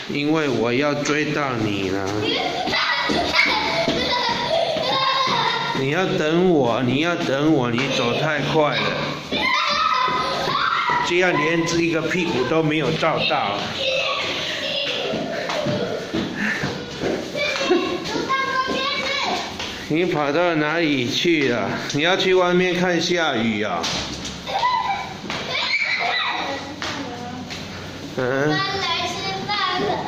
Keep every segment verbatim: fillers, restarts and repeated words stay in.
因为我要追到你了。你要等我，你要等我，你走太快了，这样连一个屁股都没有照到。你跑到哪里去了？你要去外面看下雨啊？嗯。来吃饭了。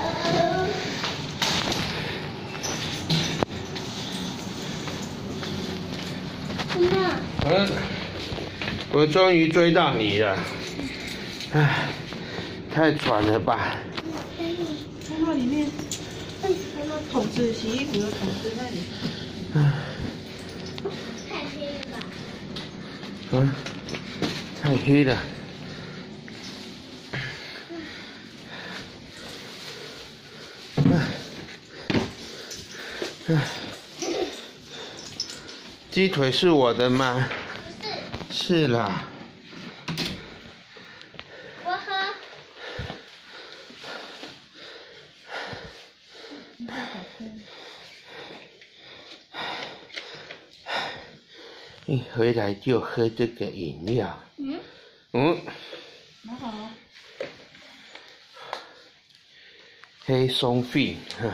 嗯，我终于追到你了，唉，太喘了吧？ 看到里面，哎，看到桶子洗衣服的桶子那里。 唉， 太黑了吧？ 嗯，太黑了。唉，唉。鸡腿是我的吗？是。是啦。 我喝。 一回来就喝这个饮料。嗯。嗯。 蛮好。 黑松饼，哈。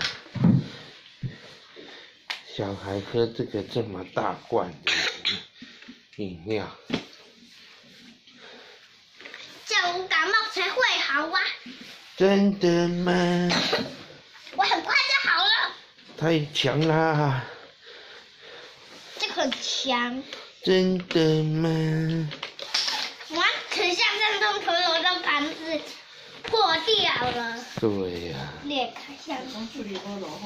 小孩喝这个这么大罐的饮料， 这样我感冒才会好啊！ 真的吗？ 我很快就好了。 太强啦！ 这个很强。 真的吗？ 哇，很像山东朋友的盘子破掉了。 对呀、啊。 裂开像。